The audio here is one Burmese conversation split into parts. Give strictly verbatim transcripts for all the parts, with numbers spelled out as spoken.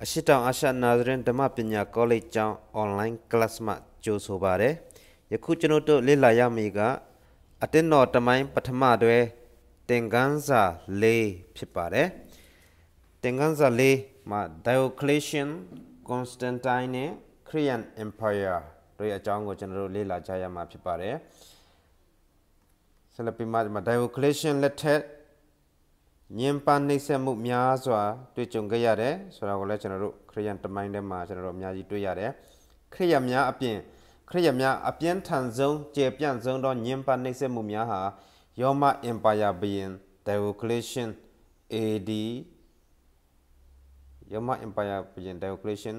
အရှိတောင်အရှနာဇရင်ဓမ္မပညာကောလိပ်ကျောင်း online class မှာကြိုဆိုပါရယ်ယခုကျွန်တော်တို့လေ့လာရမည်ကအတင်းတော်တမိုင်းပထမတွဲသင်ခန်းစာ၄ဖြစ်ပါတယ်သင်ခန်းစာ၄မှာ Diocletian Constantine နဲ့ Korean Empire တို့ရဲ့အကြောင်းကိုကျွန်တော်တို့လေ့လာကြရမှာဖြစ်ပါတယ်ဆက်လက်ပြီးမှ Diocletian လက်ထက်ညင်ပန်းနှိမ့်ဆက်မှုများစွာတွေ့ကြုံခဲ့ရတယ်ဆိုတာကိုလည်းကျွန်တော်တို့ခရစ်ယာန်တမိုင်းထဲမှာကျွန်တော်တို့အများကြီးတွေ့ရတယ်ခရစ်ယာန်များအပြင်ခရစ်ယာန်များအပြင်းထန်ဆုံးကျေပြန့်ဆုံးသောညင်ပန်းနှိမ့်ဆက်မှုများဟာရောမအင်ပါယာဘုရင် Diocletian အေ ဒီ ရောမအင်ပါယာဘုရင် Diocletian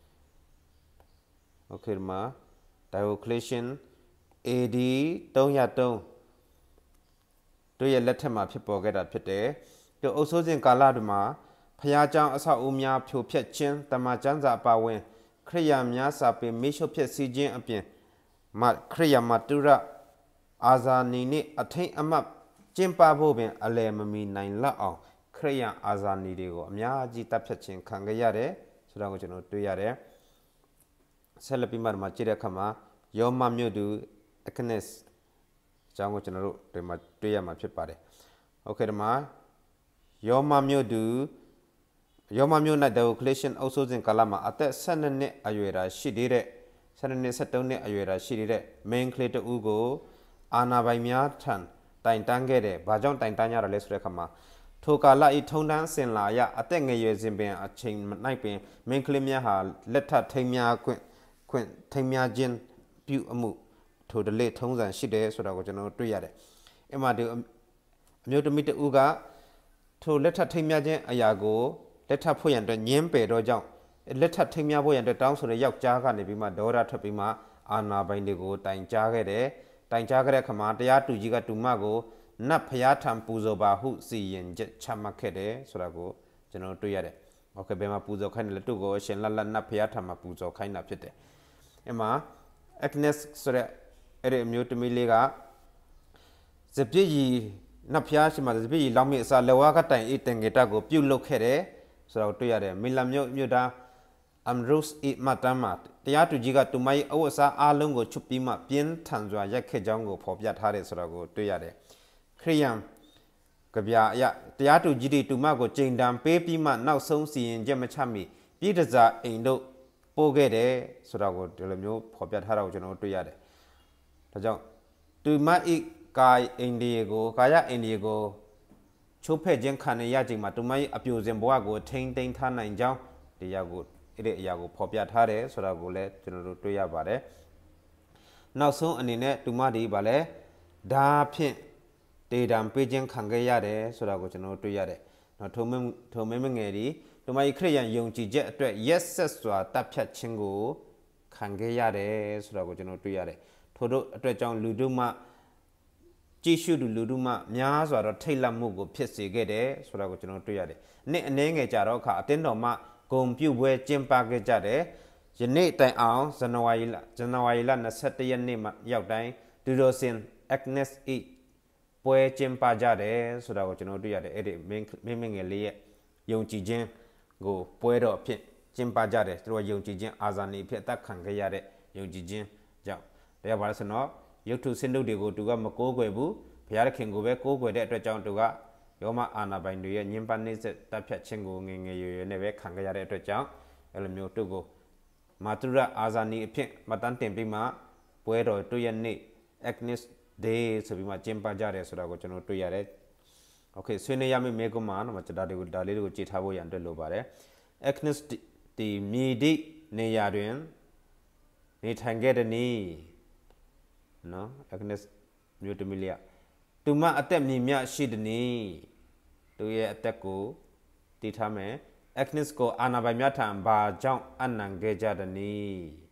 โอเคမှာ Diocletian အေ ဒီ သုံးရသုံးတို့ရဲ့လက်ထက်မှာဖြစ်ပေါ်ခဲ့တာဖြစ်တယ်တို့အုပ်စိုးစဉ်ကာလတွေမှာဖျားเจ้าအဆောက်အဦများဖြိုဖျက်ခြင်းတမန်ကျမ်းစာအပါဝင်ခရိယာများစာပေမိရှုဖျက်ဆီးခြင်းအပြင်မခရိယာမတုရအာဇာနီနှင့်အထိန်အမှတ်ကျင်းပဖို့ပင်အလယ်မမီနိုင်လောက်အောင်ခရိယာအာဇာနီတွေကိုအများကြီးတပ်ဖြတ်ခြင်းခံခဲ့ရတယ်ဆိုတော့ကိုကျွန်တော်တွေ့ရတယ်ဆက်လက်ပြီးမှမှာကြည့်တဲ့အခါမှာယောမမြို့သူ Agnes အကြောင်းကိုကျွန်တော်တို့ဒီမှာတွေ့ရမှာဖြစ်ပါတယ်โอเคဒီမှာယောမမြို့သူယောမမြို့၌Diocletianအုပ်စိုးစဉ်ကာလမှာအသက်၁၂နှစ်အရွယ်သာရှိသေးတဲ့၁၂နှစ်၁၃နှစ်အရွယ်သာရှိသေးတဲ့ main ကလေးတဦးကိုအာနာပိုင်များထံတိုင်တန်းခဲ့တယ်။ဘာကြောင့်တိုင်တန်းရတာလဲဆိုတဲ့အခါမှာထိုကာလဤထုံတန်းစင်လာရအသက်ငယ်ရွယ်စဉ်ပင်အချိန်၌ပင် main ကလေးများဟာလက်ထပ်ထိမ်းများခွင့်ခွင့်ထိမ်းများခြင်းပြုအမှုထိုတလေထုံးစံရှိတယ်ဆိုတာကိုကျွန်တော်တွေ့ရတယ်။အမှဒီအမျိုးသမီးတဦးကထိုလက်ထပ်ထိမ်းများခြင်းအရာကိုလက်ထပ်ဖို့ရန်အတွက်ညင်းပယ်တော့ကြောင့်လက်ထပ်ထိမ်းများဖို့ရန်အတွက်တောင်းဆိုတဲ့ယောက်ျားကနေပြီးမှဒေါရထွက်ပြီးမှအာနာပိုင်တွေကိုတိုင်ကြားခဲ့တယ်တိုင်ကြားခဲ့တဲ့ခါမှာတရားသူကြီးကတူမကိုနတ်ဖျားထံပူဇော်ပါဟုစီရင်ချက်ချမှတ်ခဲ့တယ်ဆိုတာကိုကျွန်တော်တွေ့ရတယ်โอเคဘယ်မှာပူဇော်ခိုင်းတယ်လဲသူ့ကိုရှင်လတ်လတ်နတ်ဖျားထံမှာပူဇော်ခိုင်းတာဖြစ်တယ်အမှ Agnes ဆိုတဲ့အဲ့ဒီအမျိုးသမီးလေးကစပြည့်ကြီးနတ်ဖျားရှိမှစပြည့်ကြီးလောင်းမိအစာလက်ဝါးကတိုင်အေးတင်ကြတာကိုပြုတ်လုခဲ့တယ်ဆိုတော့တွေ့ရတယ်မီလန်မြို့မြို့သားအမ်ရုစ်အီမတ်တမ်မာတရားသူကြီးကတူမကြီးအဝတ်အစားအားလုံးကိုချုပ်ပြီးမှပြင်းထန်စွာရိုက်ခဲ့ကြောင်းကိုဖော်ပြထားတယ်ဆိုတော့ကိုတွေ့ရတယ်ခရိယန်ကဗျာအရတရားသူကြီးတွေတူမကိုချိန်တံပေးပြီးမှနောက်ဆုံးစီရင်ချက်မချမီပြည်တစားအိမ်တို့ပို့ခဲ့တယ်ဆိုတော့ကိုဒီလိုမျိုးဖော်ပြထားတာကိုကျွန်တော်တွေ့ရတယ်ဒါကြောင့်တူမဤကာယအိန္ဒိယကိုကာယအိန္ဒိယကိုချိုးဖဲ့ခြင်းခံရခြင်းမှာတူမကြီးအပြိုစင်ဘဝကိုထိမ့်သိမ်းထားနိုင်ကြောင်းတရားကိုအဲ့ဒီအရာကိုဖော်ပြထားတယ်ဆိုတာကိုလည်းကျွန်တော်တို့တွေ့ရပါတယ်နောက်ဆုံးအနေနဲ့တူမဒီဗာလဲဒါဖြင့်တေတံပေးခြင်းခံခဲ့ရတယ်ဆိုတာကိုကျွန်တော်တို့တွေ့ရတယ်နော်ထုံမင်းထုံမင်းမငယ်ဒီတူမကြီးခရိယန်ယုံကြည်ချက်အတွက်ရက်ဆက်စွာတပ်ဖြတ်ခြင်းကိုခံခဲ့ရတယ်ဆိုတာကိုကျွန်တော်တွေ့ရတယ်ထို့တို့အတွက်ကြောင့်လူတို့မှကြည့်ရှုသူလူတို့မှများစွာတော့ထိတ်လန့်မှုကိုဖြစ်စေခဲ့တယ်ဆိုတာကိုကျွန်တော်တွေ့ရတယ်။နှစ်အနည်းငယ်ကြာတော့အခါအတင်းတော်မှဂုံပြုတ်ပွဲကျင်းပခဲ့ကြတယ်။ယနေ့တိုင်အောင်ဇန်နဝါရီလဇန်နဝါရီလ၂၁ရက်နေ့မှာရောက်တိုင်းဒူရိုစင် Agnes ဤပွဲကျင်းပကြတယ်ဆိုတာကိုကျွန်တော်တွေ့ရတယ်။အဲ့ဒီမင်းမင်းငယ်လေးရဲ့ယုံကြည်ခြင်းကိုပွဲတော်အဖြစ်ကျင်းပကြတယ်။သူတို့ယုံကြည်ခြင်းအာဇာနည်အဖြစ်အသက်ခံခဲ့ရတဲ့ယုံကြည်ခြင်းကြောင့်တရားပါလို့ဆိုတော့ရုပ်ထုစင်တို့တွေကိုသူကမကိုးကွယ်ဘူးဘုရားခင်ကိုပဲကိုးကွယ်တဲ့အတွက်ကြောင့်သူကရောမအာနာပိုင်တွေရဲ့ညင်ပန်းနှိမ့်ဆက်တပ်ဖြတ်ခြင်းကိုငယ်ငယ်ရွယ်ရွယ်နဲ့ပဲခံခဲ့ရတဲ့အတွက်ကြောင့်အဲ့လိုမျိုးသူ့ကိုမာတုရအာဇာနီအဖြစ်မတန်းတင်ပြီးမှပွဲတော်တွေ့ရနေ့ Agnes Day ဆိုပြီးမှကျင်းပကြတယ်ဆိုတာကိုကျွန်တော်တွေ့ရတယ်။ Okay ဆွေးနွေးရမယ့်မေကွန်မှာတော့ကျွန်တော်တို့ဒါလေးတွေကိုကြည့်ထားဖို့ရန်အတွက်လိုပါတယ်။ Agnes ဒီမြေဒီနေရာတွင်နေထိုင်ခဲ့တဲ့နေ့နော် Agnes မြို့တမီလျသူမအသက်မြင့်မြတ်ရှိတဲ့နေ့သူရဲ့အသက်ကိုတည်ထားမယ် Agnes ကိုအာနာပိုင်များထံဘာကြောင့်အနံခဲ့ကြတဲ့နေ့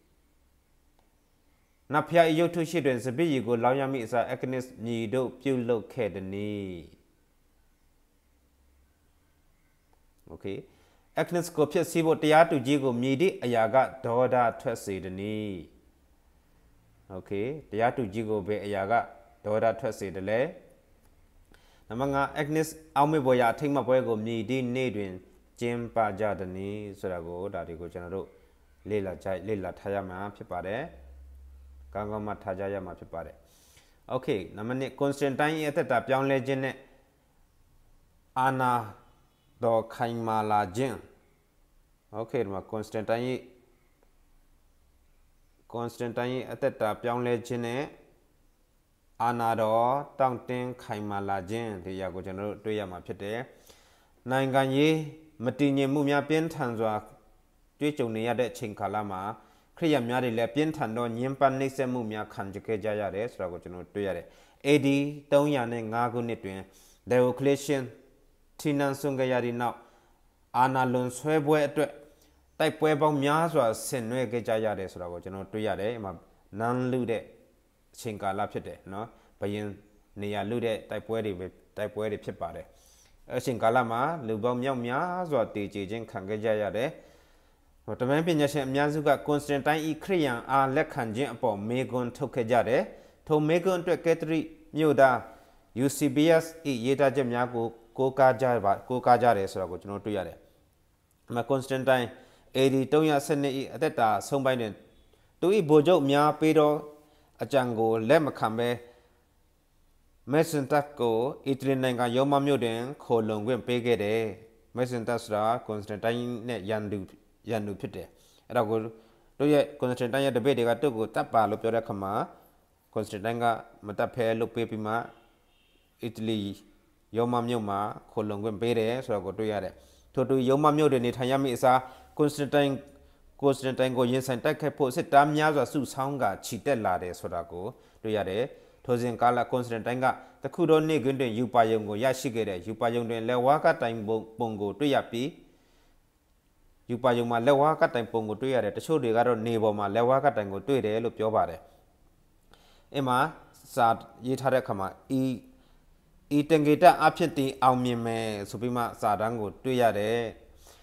နဖျားရုပ်ထုရှိတွင်စပည့်ရီကိုလောင်းရမိအစား Agnes မြည်တို့ပြုတ်လုခဲ့တဲ့နေ့ Okay Agnes ကိုဖြစ်စီဖို့တရားသူကြီးကိုမြည်သည့်အရာကဒေါဒထွက်စေတဲ့နေ့โอเคတရားသူကြီးကိုပဲအရာကဒေါဒထွက်စေတယ်လေနံပါတ်၅ Agnes အောက်မေ့ပေါ်ရာအထိတ်မပွဲကိုမြည်သည့်နေ့တွင်ကျ Jim Pajadani Surago, Dadigo General Lila Jai Lila Tayama Pipare Gangoma Tajayama Pipare. Okay, Namani Constantine at the Tapian legend Anna do Kaimala Jin. Okay, ma Constantine Constantine at the Tapian legend Anna do Tangting Kaimala Jin, the Yago General Tuyama Pite. Nanganyi, Matini Mumia Pintanzwa, Tuchonia de Chinkalama, Kriamari Le Pintando, Yimpan Nixem Mumia Kanjuke Jayare, Stragotino Tuyare, Edi, Tonyane, Nago Nitwin, the Occasion, Tinan Sungayari now, Anna Lun Swebwe, Type Webo Miazwa, Senue Jayare, Stragotino Tuyare, Nan Lude, Chinkala Pite, no, Bayin Nia Lude, Type Wedi, Type Wedi Pipare. Ở trên cả lama lưu bom nhau nhá rồi từ chỉ trên khang cái dài đấy, một tấm hình nhà xem nhà juga Constantine y Kriyan a lek khăn trên bỏ Megon thâu cái dài đấy, thâu Megon tuyệt cái tri nhiều đa U C B S y yết ra trên nhà của cô cá dài và cô cá dài đấy sao của chúng nó tuy đấy, mà Constantine edi tông nhà sinh này ở đây sông bay nên tôi bố dâu nhà pero ở trang go lem khăm bê Mason Taco, Italy Nanga Yoma Muden, Colon Wim Pegede, Mason Tasra, Constantine Yandu Yandu Pite. Rago, do ye Constantine the Bede got to go tapa lopera kama, Constantanga, Matape, Lopepima, Italy, Yoma Yoma, Colon Wim Pede, so I go to Yare. To do Yoma Muden, Itayami is a Constantine Constantine go yes and take a post, Tamia, Su Sanga, Chitella, so I go to Yare. Tozin Kala Constantanga, the Kudoni Gundin Upayungo Yashigere, Upayung Lewaka time bongo to Yapi Upayuma Lewaka time pongo to Yare, the show the Garo Neboma Lewaka tango to it, look your body. Emma Sad Yitarekama E Etengita Apchenti Aumime Supima Sadango to Yare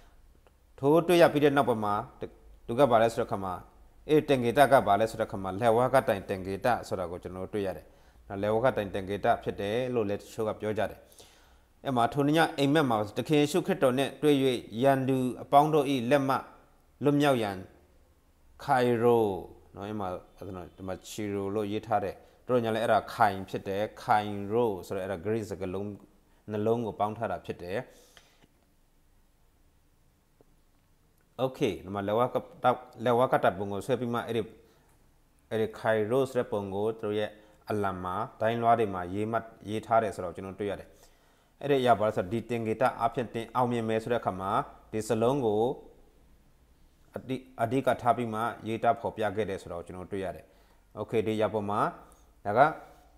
To to Yapi Napama to Gabares Rakama. E tengita ka bale sura kama lewa ka tain tengita sura ko chano tu yare na lewa ka tain tengita phit de lo le show ka pyo jare e ma thoninyaအိမ်မက်မှာတခင်ရှုခရစ်တော်နဲ့တွေ့၍ယန်သူအပေါင်းတို့ဤလက်မှလွတ်မြောက်ရန်ခိုင်ရိုနော်အဲ့မှာအဲ့ဒါဒီမှာချီရိုလို့ရေးထားတဲ့တို့ညာလဲအဲ့ဒါခိုင်ဖြစ်တယ်ခိုင်ရိုဆိုတော့အဲ့ဒါ Greek စကားလုံးနှလုံးကိုပေါင်းထားတာဖြစ်တယ်Okay, nama lewat kat lewat kat bongo saya pima eri eri Cairo sere bongo tu ye alama, tain luar ma ye mat ye thare sero cino tu ya de. Eri ya balas di tenggita apian ten awmi me sere kama di selongo adi adi kat tapi ma ye ta phopya ke de sero cino tu ya de. Okay, di ya poma, daga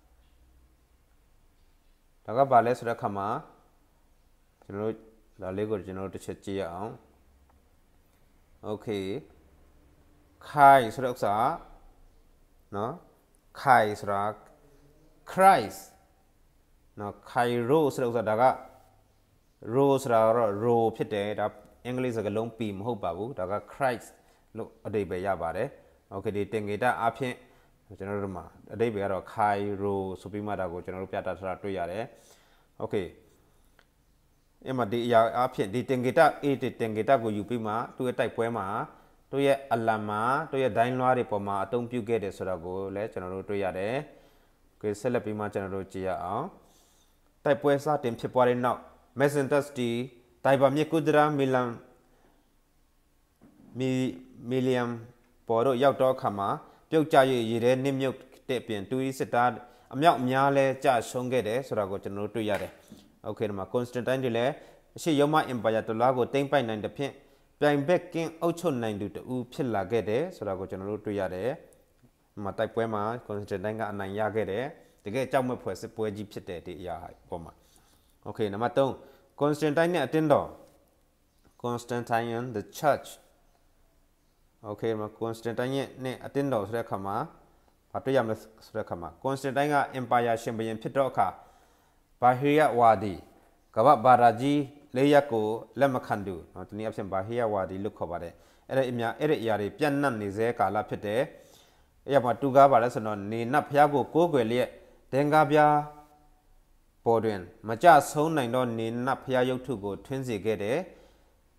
daga balas sere kama cino lalu gor cino tu ceci ya ang. Okay, Kai Sraksa, no, Kai Srak, Christ, no, Kai Rose Sraksa Daga, Rose Ra Ro Pite, that English is a long beam, hope babu, Daga Christ, look a day by Yabare, okay, they think it up here, General Ma, a day by Kai Ro Supima Dago, General Piata to Yare, okay. Emma di ya apien di tenggita e di tenggita go yupima tu ye tai pwe ma tu ye alama tu ye dain lwa ri paw ma atong pyu ke de soda ko le chano ro twi ya de ke set lap pi ma chano ro ji ya aw tai pwe sa tin phit pwa de naw Messentus di tai ba myit kudra milam mi milliam paw ro yauk taw kha ma pyok cha ye ye de nim myuk te pin tu yi sit ta amyauk mya le cha shong ke de soda ko chano ro twi ya de Okay, ma Constantine dile, she Yoma Empire to Lago, ten by nine the pin, blind backing Ocho nine do the U Pilla gede, so I go general to Yade, Matai Poema, Constantine and Yagede, the get Jama Pose Poeji Pite, the Ya Poma. Okay, Namato, Constantine attendo, Constantine the church. Okay, ma Constantine ne attendo, Rekama, Patuyam Rekama, Constantine Empire Champion Pitoka. Bahia Wadi, Kawab Baraji, Layako, Lamakandu, not any absent Bahia Wadi, look over it. Erimia, Eric Yari, Pianan, Nizeka, Lapete, Yamatuga, Barasanon, Ni Napiago, Goguelia, Dengabia, Bodwin, Majas, Hone, Ni Napia Yotugo, Twinsy Gede,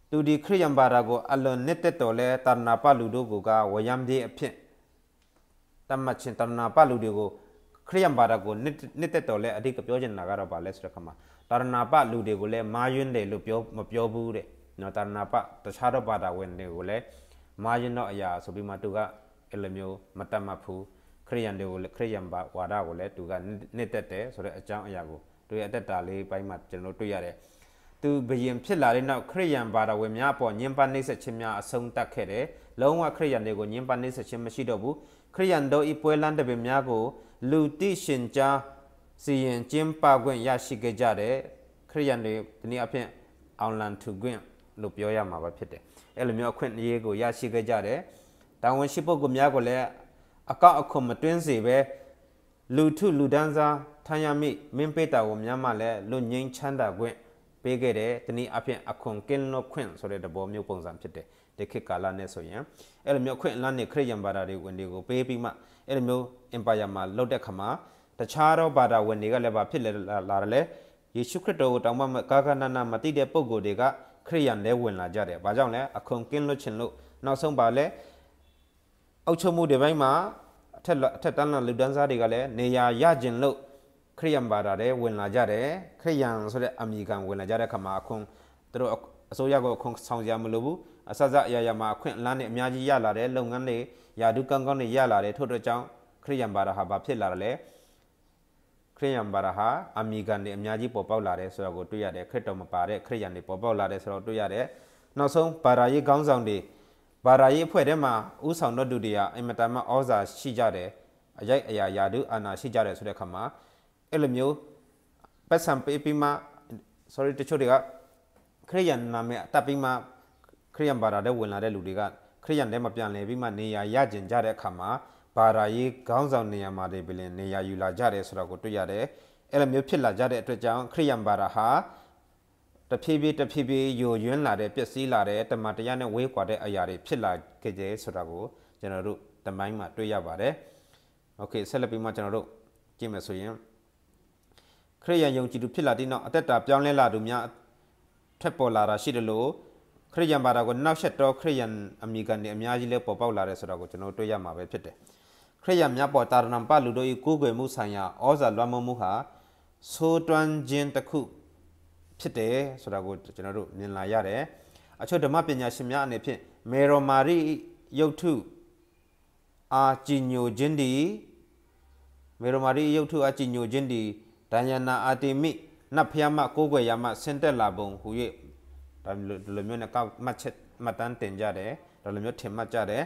တူဒီခရိယံဘာသာကိုအလွန်နှစ်သက်တော်လဲတရဏပလူတို့ကဝယံဒီအဖြစ်တမချင်းတရဏပလူတွေကိုခရိယံဘာသာကိုနှစ်သက်တော်လဲအဓိကပြောချင်တာကတော့ဗာလဲဆိုတဲ့ခါမှာတရဏပလူတွေကိုလည်းမာယွန်းတယ်လို့ပြောမပြောဘူးတဲ့နော်တရဏပတခြားသောဘာသာဝင်တွေကိုလည်းမာယွန်းတော့အရာဆိုပြီးမှသူကအဲ့လိုမျိုးမတတ်မှတ်ဘူးခရိယံတွေကိုခရိယံဘာဝါဒကိုလည်းသူကနှစ်သက်တယ်ဆိုတဲ့အကြောင်းအရာကိုသူရဲ့အသက်တာလေးပိုင်းမှာကျွန်တော်တွေ့ရတယ်သူဘယင်ဖြစ်လာတဲ့နောက်ခရိယံဘာသာဝင်များပေါ်ညင်ပနှိမ့်ဆက်ခြင်းများအဆုံးသတ်ခဲ့တယ်လုံးဝခရိယံတွေကိုညင်ပနှိမ့်ဆက်ခြင်းမရှိတော့ဘူးခရိယံတို့ဤပွဲလန်းတပင်များကိုလူတိရှင်ကြားစီရင်ကျင်းပခွင့်ရရှိခဲ့ကြတယ်ခရိယံတွေဒီနေ့အဖြစ်အောင်လန်ထူခွင့်လို့ပြောရမှာပဲဖြစ်တယ်အဲ့လိုမျိုးအခွင့်အရေးကိုရရှိခဲ့ကြတယ်တာဝန်ရှိပုဂ္ဂိုလ်များကိုလည်းအကောက်အခွန်မတွင်းစေပဲလူထုလူဒန်းစားထမ်းရမိမင်းပေးတာကိုများမှလည်းလူငိမ့်ချမ်းသာခွင့်ပေးခဲ့တယ်ဒီနေ့အဖြစ်အခွန်ကင်းလို့ခွင့်ဆိုတဲ့သဘောမျိုးပုံစံဖြစ်တယ်ဒီခေတ်ကာလနဲ့ဆိုရင်အဲ့လိုမျိုးခွင့်အလန်းနဲ့ခရိယံဘာသာတွေဝင်တွေကိုပေးပြီးမှအဲ့လိုမျိုး empire မှာလောက်တဲ့ခါမှာတခြားသောဘာသာဝင်တွေကလည်းဗာဖြစ်လာတယ်ယေရှုခရစ်တော်ကိုတောင်းမှကာကနနာမတိတဲ့ပုဂ္ဂိုလ်တွေကခရိယံလဲဝင်လာကြတယ်ဘာကြောင့်လဲအခွန်ကင်းလို့ချင်လို့နောက်ဆုံးပါလဲအောက်ချုပ်မှုတွေပိုင်းမှာအထက်အထက်တန်းလူဒန်းစားတွေကလည်းနေရာရကျင်လို့ခရိယံဘာသာတွေဝင်လာကြတယ်ခရိယံဆိုတဲ့အမိခံဝင်လာကြတဲ့ခါမှာအခွန်သူတို့အစိုးရကိုအခွန်ဆောင်ကြမလို့ဘူးအစစအရာရာမှာအခွင့်အလန်းနဲ့အများကြီးရလာတယ်လုပ်ငန်းတွေယာဒုကောင်းကောင်းတွေရလာတယ်ထို့အတွက်ကြောင့်ခရိယံဘာသာဟာဘာဖြစ်လာတယ်လဲခရိယံဘာသာဟာအမိခံတွေအများကြီးပေါ်ပေါက်လာတယ်ဆိုတော့ကိုတွေ့ရတယ်ခရစ်တော်မပါတဲ့ခရိယံတွေပေါ်ပေါက်လာတယ်ဆိုတော့တွေ့ရတယ်နောက်ဆုံးဘာသာရေးခေါင်းဆောင်တွေဘာသာရေးအဖွဲ့ထဲမှာဥဆောင်တော်သူတွေကအင်မတန်မှဩဇာရှိကြတယ်အရိုက်အရာယာဒုအာနာရှိကြတယ်ဆိုတဲ့ခါမှာအဲ့လိုမျိုးပတ်စံပေးပြီးမှ sorry တချို့တွေကခရိယံနာမည်တပ်ပြီးမှခရိယံဘာသာတဲ့ဝင်လာတဲ့လူတွေကခရိယံထဲမှာပြန်လည်ပြီးမှနေရာရကျင်ကြတဲ့အခါမှာဘာသာရေးခေါင်းဆောင်နေရာမှာတွေပြင်နေရာယူလာကြတယ်ဆိုတော့ကိုတွေ့ရတယ်အဲ့လိုမျိုးဖြစ်လာကြတဲ့အတွက်ကြောင့်ခရိယံဘာသာဟာတဖြည်းဖြည်းတဖြည်းဖြည်းယိုယွင်းလာတဲ့ပျက်စီးလာတဲ့တမန်တရားနဲ့ဝေးကွာတဲ့အရာတွေဖြစ်လာခဲ့ကြဆိုတာကိုကျွန်တော်တို့တမိုင်းမှာတွေ့ရပါတယ်โอเคဆက်လက်ပြီးမှကျွန်တော်တို့ကြည့်မယ်ဆိုရင်ခရိယံယုံကြည်သူဖြစ်လာတဲ့နောက်အသက်တာပြောင်းလဲလာသူများထက်ပေါ်လာတာရှိတယ်လို့ခရိယံဘာသာကိုနောက်ဆက်တော့ခရိယံအမိကန်တွေအများကြီးလဲပေါ်ပေါက်လာတယ်ဆိုတာကိုကျွန်တော်တွေ့ရမှာပဲဖြစ်တယ်ခရိယံများပေါ်တာရဏပလူတို့၏ကိုးကွယ်မှုဆိုင်ရာဩဇာလွှမ်းမိုးမှုဟာဆိုးတွန်းခြင်းတစ်ခုဖြစ်တယ်ဆိုတာကိုကျွန်တော်တို့မြင်လာရတယ်အချို့ဓမ္မပညာရှင်များအနေဖြင့်မေရိုမာရီယုတ်ထုအာကြည်ညိုခြင်းဒီမေရိုမာရီယုတ်ထုအာကြည်ညိုခြင်းဒီဒိုင်ယာနာအာတီမိနတ်ဖျားမကိုးကွယ်ရမှဆင်းသက်လာပုံဟူ၍ဒါလိုမျိုးနဲ့ကောက်မှတ်ချက်မှတ်တမ်းတင်ကြတယ်ဒါလိုမျိုးထင်မှတ်ကြတယ်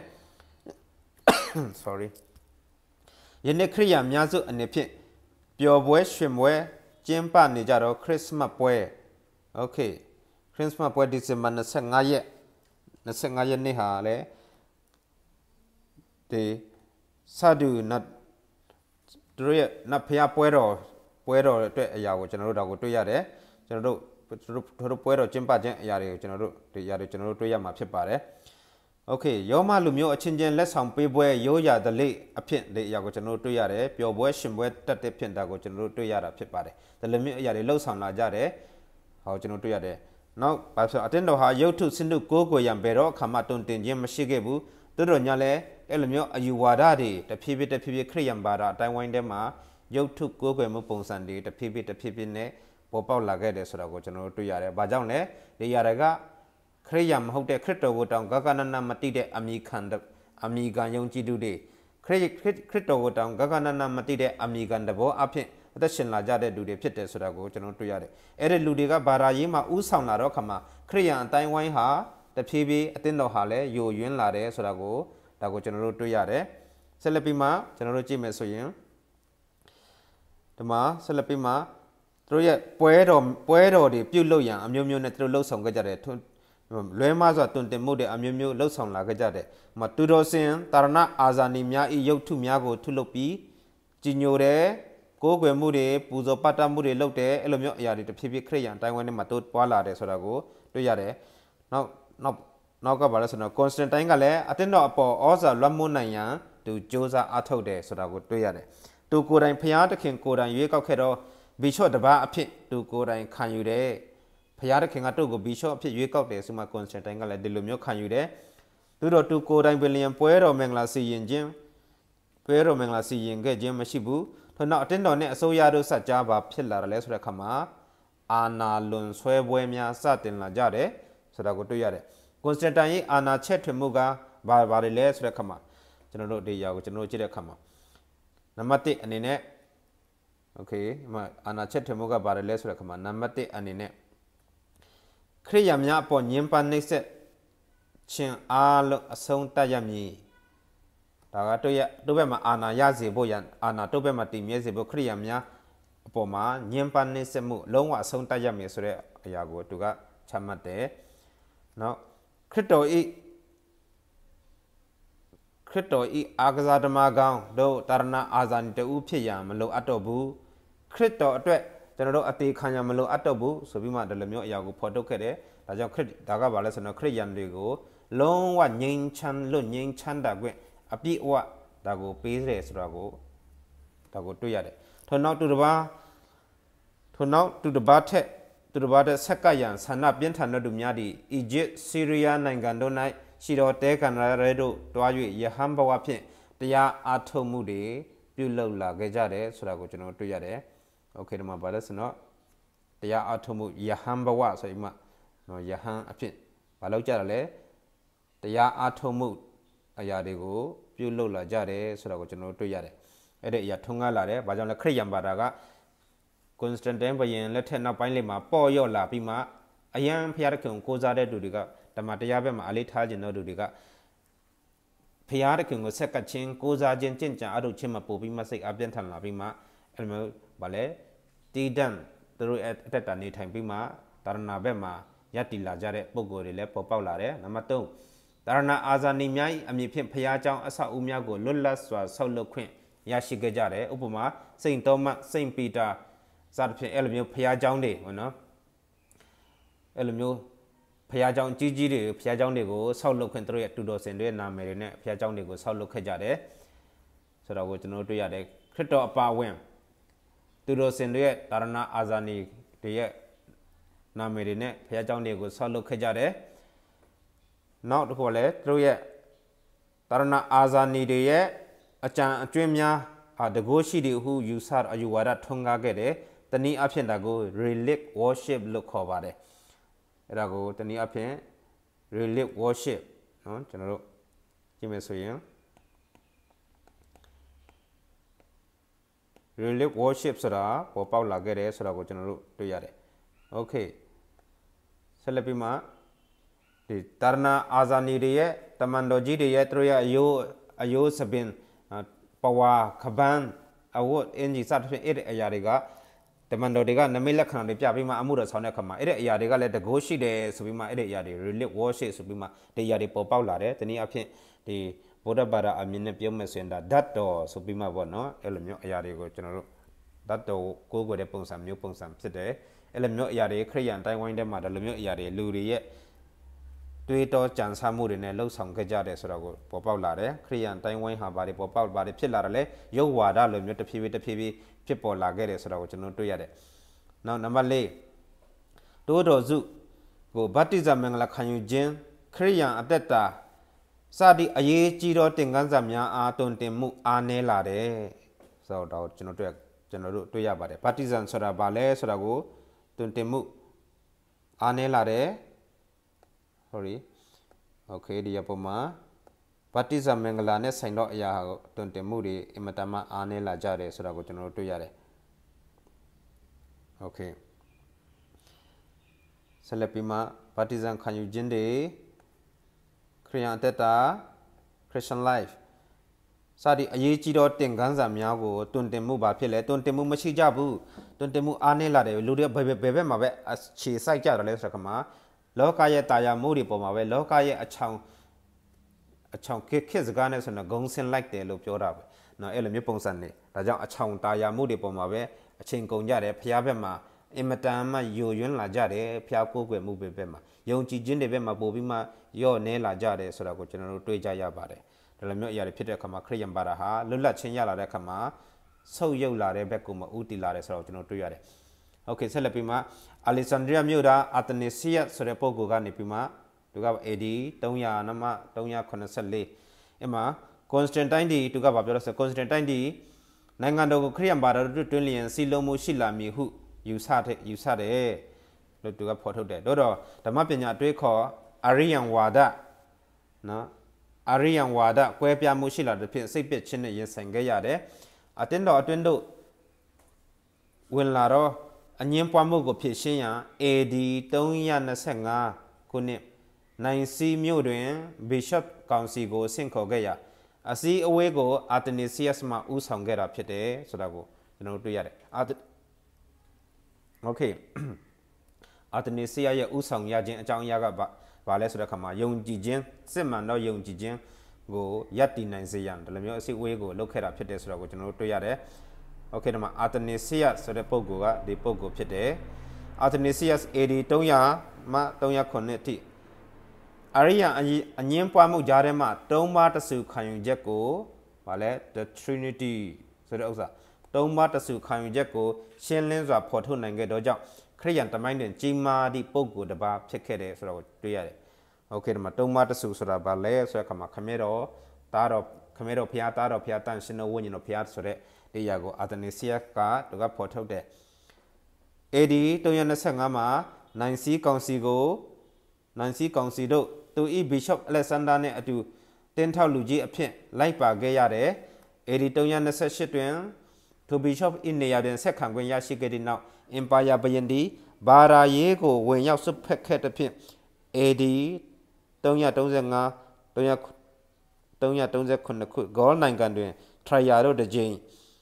sorry ယနေ့ခရိယာများစုအနေဖြင့်ပျော်ပွဲရွှင်ပွဲကျင်းပနေကြတော့ခရစ်စမတ်ပွဲโอเคခရစ်စမတ်ပွဲဒီဇင်ဘာยี่สิบห้าရက်ยี่สิบห้าရက်နေ့ဟာလေဒီစာဒူနတ်တို့ရဲ့နတ်ဖျားပွဲတော်ပွဲတော်အတွက်အရာကိုကျွန်တော်တို့ဒါကိုတွေ့ရတယ်ကျွန်တော်တို့တို့ပွဲတော်ကျင်းပခြင်းအရာတွေကိုကျွန်တော်တို့ဒီအရာတွေကျွန်တော်တို့တွေ့ရမှာဖြစ်ပါတယ်โอเคယောမလူမျိုးအချင်းချင်းလက်ဆောင်ပေးပွဲရိုးရာဓလေ့အဖြစ်ဒီအရာကိုကျွန်တော်တို့တွေ့ရတယ်ပျော်ပွဲရှင်ပွဲတက်တဲ့ဖြစ်တာကိုကျွန်တော်တို့တွေ့ရတာဖြစ်ပါတယ်ဒီလိုမျိုးအရာတွေလှုပ်ဆောင်လာကြတယ်ဟောကျွန်တော်တွေ့ရတယ်နောက်ဘာဖြစ်အတင်းတော်ဟာရုပ်ထုစနုကိုးကွယ်ရံဘယ်တော့အခါမှတုန်တင်ခြင်းမရှိခဲ့ဘူးတို့တော်ညာလဲအဲ့လိုမျိုးအယူဝါဒတွေတဖြည်းဖြည်းတဖြည်းဖြည်းခရိယံဘာသာအတိုင်းဝိုင်းထဲမှာရုပ်ထုကိုးကွယ်မှုပုံစံတွေတဖြည်းဖြည်းတဖြည်းဖြည်းနဲ့ပေါ်ပေါက်လာခဲ့တယ်ဆိုတာကိုကျွန်တော်တို့တွေ့ရတယ်။ဘာကြောင့်လဲဒီຢာတွေကခရိယံမဟုတ်တဲ့ခရစ်တော်ကိုတောင်ဂဂနနမတိတဲ့အမိခံအမိခံယုံကြည်သူတွေခရစ်ခရစ်တော်ကိုတောင်ဂဂနနမတိတဲ့အမိခံတဘောအဖြစ်အသက်ရှင်လာကြတဲ့လူတွေဖြစ်တယ်ဆိုတာကိုကျွန်တော်တွေ့ရတယ်။အဲ့ဒီလူတွေကဘာသာရေးမှာဥဆောင်လာတော့ခါမှာခရိယံအတိုင်းဝိုင်းဟာတဖြည်းဖြည်းအသင်းတော်ဟာလည်းယိုယွင်းလာတယ်ဆိုတာကိုဒါကိုကျွန်တော်တို့တွေ့ရတယ်။ဆက်လက်ပြီးမှကျွန်တော်တို့ကြည့်မယ်ဆိုရင်ဒီမှာဆက်လက်ပြီးမှတို့ရဲ့ပွဲတော်ပွဲတော်တွေပြုတ်လို့ရန်အမျိုးမျိုးနဲ့တို့လှုပ်ဆောင်ခဲ့ကြတယ်လွဲမစွာတွင်တင်မှုတွေအမျိုးမျိုးလှုပ်ဆောင်လာခဲ့ကြတယ်။မတူတော်စင်တာရဏအာဇာနီများဤရုပ်ထုများကိုထုလုပ်ပြီးကြီးညိုတယ်ကိုးကွယ်မှုတွေပူဇော်ပတ်တမှုတွေလုပ်တယ်အဲ့လိုမျိုးအရာတွေတဖြည်းဖြည်းခရိယံအတိုင်းဝိုင်းထဲမှာတိုးပွားလာတယ်ဆိုတာကိုတွေ့ရတယ်။နောက်နောက်နောက်ကဘာလဲဆိုတော့ကွန်စတန်တိုင်းကလည်းအတင်းတော်အပေါ်ဩဇာလွှမ်းမိုးနိုင်ရန်သူစ조사အားထုတ်တယ်ဆိုတာကိုတွေ့ရတယ်။သူကိုယ်တိုင်ဖျားသခင်ကိုယ်တိုင်ရွေးကောက်ခဲ့တော့ဘီချော့တပါအဖြစ်သူကိုယ်တိုင်ခံယူတယ်ဖျားတဲ့ခင်ကတို့ကိုဘီရှော့အဖြစ်ရွေးကောက်တယ်ဆိုမှကွန်စတန်တိုင်းကလည်းဒီလိုမျိုးခံယူတယ်သူတို့တူကိုတိုင်းဘီလီယံပွဲတော်မင်္ဂလာစီရင်ခြင်းပွဲတော်မင်္ဂလာစီရင်ခဲ့ခြင်းမရှိဘူးထို့နောက်အတင်းတော်နဲ့အစိုးရတို့စัจကြားပါဖြစ်လာတယ်လဲဆိုတဲ့အခါမှာအာနာလွန်ဆွဲပွဲများစတင်လာကြတယ်ဆိုတာကိုတွေ့ရတယ်ကွန်စတန်တိုင်းရဲ့အာနာချက်ထွင်မှုကဘာဘာတွေလဲဆိုတဲ့အခါမှာကျွန်တော်တို့ဒီຢာကိုကျွန်တော်တို့ကြည့်တဲ့အခါမှာနံပါတ်တစ်အနေနဲ့โอเคမအာနာချက်ထွင်မှုကဘာတွေလဲဆိုတဲ့အခါမှာနံပါတ်တစ်အနေနဲ့ခရိယာများအပေါ်ညှဉ်းပန်းနှိပ်စက်ခြင်းအားလုံးအဆုံးတတ်ရမည်ဒါကတို့ရတို့ဘက်မှာအာနာရစေဖို့ရန်အာနာတို့ဘက်မှာတည်မြဲစေဖို့ခရိယာများအပေါ်မှာညှဉ်းပန်းနှိပ်စက်မှုလုံးဝအဆုံးတတ်ရမည်ဆိုတဲ့အရာကိုသူကချမှတ်တယ်နောက်ခရစ်တော်ဤခရစ်တော်ဤအာဂဇာဓမ္မကောင်တို့တာရဏအာဇာနတူဖြစ်ရန်မလိုအပ်တော့ဘူးခရစ်တော်အတွက်ကျွန်တော်တို့အသေးခံရမလို့အပ်တော့ဘူးဆိုပြီးမှဒီလိုမျိုးအရာကိုဖော်ထုတ်ခဲ့တယ်ဒါကြောင့်ခရစ်ဒါကဘာလဲဆိုတော့ခရစ်ယာန်တွေကိုလုံးဝငြိမ်းချမ်းလို့ငြိမ်းချမ်းတာကွအပြည့်အဝဒါကိုပေးတယ်ဆိုတာကိုဒါကိုတွေ့ရတယ်ထို့နောက်သူတစ်ပါးထို့နောက်သူတစ်ပါးထက်သူတစ်ပါးတဲ့ဆက်ကရန်ဆန္ဒပြင်းထန်တဲ့သူများသည်အီဂျစ်ဆီးရီးယားနိုင်ငံတို့၌ရှိတော်တဲကန်ရဲတို့တွား၍ယဟန်ဘဝဖြင့်တရားအားထုတ်မှုတွေပြုလုပ်လာခဲ့ကြတယ်ဆိုတာကိုကျွန်တော်တွေ့ရတယ်โอเคဒီမှာဘာလဲဆိုတော့တရားအထုမှုယဟန်ဘဝဆိုပြီးမှနော်ယဟန်အဖြစ်ဘာလို့ကြတာလဲတရားအထုမှုအရာတွေကိုပြုလုပ်လာကြတယ်ဆိုတာကိုကျွန်တော်တွေ့ရတယ်အဲ့ဒီအရာထုံးကားလာတယ်ဘာကြောင့်လဲခရစ်ယာန်ဘာသာကကွန်စတန်တိုင်းဘုရင်လက်ထက်နောက်ပိုင်းလေးမှာပေါ်ရော့လာပြီးမှအယံဖျားတခင်ကိုစားတဲ့သူတွေကဓမ္မတရားဘက်မှာအလေးထားခြင်းတို့သူတွေကဖျားတခင်ကိုဆက်ကချင်းကိုစားခြင်းကြင်ကြံအထုတ်ခြင်းမှာပို့ပြီးမှစိတ်အပြင်းထန်လာပြီးမှအဲ့လိုဘာလဲတီဒန်သူတို့အတက်တာနေထိုင်ပြီးမှတာရဏဘက်မှာယက်တီလာကြတဲ့ပုံကိုယ်တွေလည်းပေါ်ပေါက်လာတယ်နံပါတ်သုံးတာရဏအာဇာနည်များအမည်ဖြင့်ဖျားเจ้าအဆောက်အဦများကိုလွတ်လပ်စွာဆောက်လုပ်ခွင့်ရရှိခဲ့ကြတယ်ဥပမာစိန့်သောမတ်စိန့်ပီတာစသဖြင့်အဲ့လိုမျိုးဖျားเจ้าတွေဟုတ်နော်အဲ့လိုမျိုးဖျားเจ้าကြီးကြီးတွေဖျားเจ้าတွေကိုဆောက်လုပ်ခွင့်တို့ရဲ့တူတော်စင်တွေရဲ့နာမည်တွေနဲ့ဖျားเจ้าတွေကိုဆောက်လုပ်ခဲ့ကြတယ်ဆိုတော့ကိုကျွန်တော်တွေ့ရတယ်ခရစ်တော်အပါဝင်သူတို့စင်တွေရဲ့တာရဏအာဇာနည်တွေရဲ့နာမည်တွေနဲ့ဖျားเจ้าတွေကိုဆောက်လုပ်ခဲ့ကြတယ်နောက်တစ်ခုလည်းသူတို့ရဲ့တာရဏအာဇာနည်တွေရဲ့အကြံအကျွင်းများတကိုးရှိတယ်ဟုယူဆအယူဝါဒထွန်းကားခဲ့တယ်တနည်းအားဖြင့်ဒါကို relic worship လို့ခေါ်ပါတယ်အဲ့ဒါကိုတနည်းအားဖြင့် relic worship နော်ကျွန်တော်တို့ကြည့်မယ်ဆိုရင်relic worship ဆိုတာပေါ်ပေါက်လာခဲ့တယ်ဆိုတာကိုကျွန်တော်တို့တွေ့ရတယ်။ Okay ဆက်လက်ပြီးမှဒီတာရဏအာဇာနည်တွေရဲ့တမန်တော်ကြီးတွေရဲ့သူတို့ရဲ့အယိုးအယိုးစပင်ပဝါခပန်းအဝတ်အင်ဂျီစသဖြင့်အဲ့ဒီအရာတွေကတမန်တော်တွေကနမိတ်လက္ခဏာတွေပြပြီးမှအမှုတော်ဆောင်တဲ့အခါမှာအဲ့ဒီအရာတွေကလည်းတကိုးရှိတယ်ဆိုပြီးမှအဲ့ဒီအရာတွေ relic worship ဆိုပြီးမှဒီအရာတွေပေါ်ပေါက်လာတယ်။တနည်းအားဖြင့်ဒီဗုဒ္ဓဘာသာအမြင်နဲ့ပြောမယ်ဆိုရင်ဒါဓာတ်တော်ဆိုပြီးမှပေါ့နော်အဲ့လိုမျိုးအရာတွေကိုကျွန်တော်တို့ဓာတ်တော်ကိုကိုယ်တဲ့ပုံစံမျိုးပုံစံဖြစ်တယ်အဲ့လိုမျိုးအရာတွေခရိယန်တိုင်းဝိုင်းထဲမှာဒါလိုမျိုးအရာတွေလူတွေရဲ့တွေးတောကြံစမှုတွေနဲ့လှုပ်ဆောင်ခဲ့ကြတယ်ဆိုတော့ကိုပေါ်ပေါက်လာတယ်ခရိယန်တိုင်းဝိုင်းဟာဘာတွေပေါ်ပေါက်ဘာတွေဖြစ်လာတယ်လဲယုတ်ဝါဒလိုမျိုးတစ်ဖြည်းဖြည်းတစ်ဖြည်းဖြည်းဖြစ်ပေါ်လာခဲ့တယ်ဆိုတော့ကိုကျွန်တော်တွေ့ရတယ်နောက်နံပါတ်လေးတိုးတော်စုကိုဗတ္တိဇမင်္ဂလာခံယူခြင်းခရိယန်အသက်တာစသည်အရေးကြီးသောတင်ကန်းစာများအားတွင်တင်မှုအားနည်းလာတယ်ဆိုတော့ကျွန်တော်တွေ့ကျွန်တော်တို့တွေ့ရပါတယ်ဗတ္တိဇံဆိုတာဘာလဲဆိုတာကိုတွင်တင်မှုအားနည်းလာတယ် sorry okay ဒီအပေါ်မှာဗတ္တိဇမင်္ဂလာနဲ့ဆိုင်တော့အရာတွင်တင်မှုတွေအင်မတန်မှအားနည်းလာကြတယ်ဆိုတာကိုကျွန်တော်တို့တွေ့ရတယ် okay ဆက်လက်ပြီးမှဗတ္တိဇံခံယူခြင်းတွေခရိယန်အသက်တာ Christian life စသည်အရေးကြီးသောတင်ကန်းစာများကိုတွင်တင်မှုဘာဖြစ်လဲတွင်တင်မှုမရှိကြဘူးတွင်တင်မှုအားနည်းလာတယ်လူတွေဘယ်ဘယ်ဘက်မှာပဲအခြေစိုက်ကြတယ်လဲဆိုတော့ကမှာလောကရဲ့တာယာမှုတွေပေါ်မှာပဲလောကရဲ့အချောင်အချောင်ခက်ခက်စကားနဲ့ဆိုတော့ဂုံစင်လိုက်တယ်လို့ပြောတာပဲเนาะအဲ့လိုမျိုးပုံစံနေဒါကြောင့်အချောင်တာယာမှုတွေပေါ်မှာပဲအချိန်ကုန်ကြတယ်ဖျားဘက်မှာအင်မတန်မှယိုယွန်းလာကြတယ်ဖျားကိုးကွယ်မှုဘက်မှာယုံကြည်ခြင်းတွေဘက်မှာပို့ပြီးမှယော့နေလာကြတယ်ဆိုတာကိုကျွန်တော်တို့တွေ့ကြရပါတယ်ဒါလိုမျိုးအရာတွေဖြစ်တဲ့အခါမှာခရိယန်ဘာသာဟာလွတ်လပ်ခြင်းရလာတဲ့အခါမှာဆုတ်ယုတ်လာတဲ့ဘက်ကိုမဥတီလာတယ်ဆိုတော့ကျွန်တော်တွေ့ရတယ်โอเคเสร็จแล้วปีมาอเล็กซานเดรียမြို့သားอาเทเนเซียဆိုတဲ့ပုဂ္ဂိုလ်ကနေပြီးမှသူက A D သုံးရာနမသုံးရာခုနှစ်ဆယ့်လေးအဲ့မှာ Constantine ဒီသူကဘာပြောလဲဆို Constantine ဒီနိုင်ငံတော်ကိုခရစ်ယာန်ဘာသာတို့တွင်းလျင်စီလုံးမှုရှိလာမည်ဟုယူဆတဲ့ယူဆတယ်လို့သူကဖော်ထုတ်တယ်တို့တော့ဓမ္မပညာအတွေးခေါ်အာရိယံဝါဒနော်အာရိယံဝါဒကွဲပြားမှုရှိလာတဲ့ဖြစ်စိတ်ပြည့်ခြင်းနဲ့ရင်ဆိုင်ခဲ့ရတယ်အတင်းတော်အတွင်းတို့ဝင်လာတော့အငင်းပွားမှုကိုဖြစ်ရှင်းရန် A D သုံးရာနှစ်ဆယ့်ငါခုနှစ်နိုင်စီမြို့တွင် Bishop ကောင်စီကိုဆင့်ခေါ်ခဲ့ရာအစည်းအဝေးကို Athanasius မှဦးဆောင်ခဲ့တာဖြစ်တယ်ဆိုတာကိုကျွန်တော်တို့တွေ့ရတယ် Okay Athanasius ရဲ့ဦးဆောင်ရခြင်းအကြောင်းအရာကဘာလဲဆိုတဲ့အခါမှာယုံကြည်ခြင်းစစ်မှန်သောယုံကြည်ခြင်းကိုယက်တည်နိုင်စေရန်ဒီလိုမျိုးအစည်းအဝေးကိုလုပ်ခဲ့တာဖြစ်တယ်ဆိုတာကိုကျွန်တော်တို့တွေ့ရတယ်โอเคဒီမှာ Athanasius ဆိုတဲ့ပုဂ္ဂိုလ်ကဒီပုဂ္ဂိုလ်ဖြစ်တယ် Athanasius A D သုံးရာမှသုံးရာခုနှစ်အထိအရိယအငင်းပွားမှုကြားထဲမှာသုံးပါးတဆူခံယူချက်ကိုဗာလဲ the Trinity ဆိုတဲ့ဥစ္စာသုံးပါးတဆူခံယူချက်ကိုရှင်းလင်းစွာဖော်ထုတ်နိုင်ခဲ့တော့ကြောင့်ခရစ်ယာန်တမိုင်းတွင်ကြီးမားသည့်ပုဂ္ဂိုလ်တစ်ပါးဖြစ်ခဲ့တယ်ဆိုတော့တွေ့ရတယ်โอเคဒီမှာသုံးပါးတဆူဆိုတာဗာလဲဆိုတဲ့အခါမှာခမဲတော်တားတော်ခမဲတော်ဖျားတားတော်ဖျားတန်ရှင်တော်ဝိညာဉ်တော်ဖျားဆိုတဲ့တရားကို Athanasius ကသူကဖော်ထုတ်တယ် A D သုံးရာနှစ်ဆယ့်ငါမှာနိုင်စီကောင်စီကိုနိုင်စီကောင်စီတို့သူဤ Bishop Alexander နဲ့အတူတင်းထောက်လူကြီးအဖြစ်လိုက်ပါခဲ့ရတယ် A D သုံးရာနှစ်ဆယ့်ရှစ်တွင်သူ Bishop ဤနေရာတွင်ဆက်ခံခွင့်ရရှိခဲ့တဲ့နောက် Empire ဘုရင်ဒီဘာရာရေးကိုဝင်ရောက်ဆွတ်ဖက်ခဲ့တဲ့ဖြင့် A D သုံးရာသုံးဆယ့်ငါ သုံးရာသုံးရာသုံးဆယ့်ခုနှစ်ခုဂေါ်နိုင်ငံတွင် Trial တို့တစ်ကြိမ်